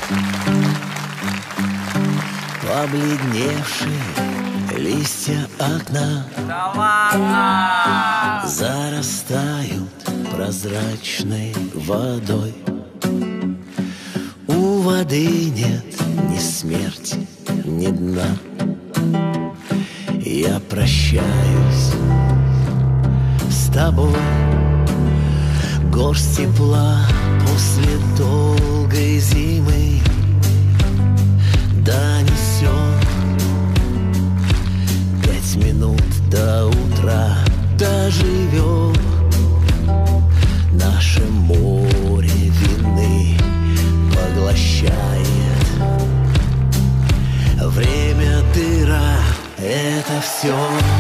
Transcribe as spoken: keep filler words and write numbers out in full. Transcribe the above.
Побледневшие листья окна Да ладно! зарастают прозрачной водой. У воды нет ни смерти, ни дна. Я прощаюсь с тобой. Горсть тепла после долгой зимы донесет. Пять минут до утра доживем. Наше море вины поглощает. Время, дыра — это все.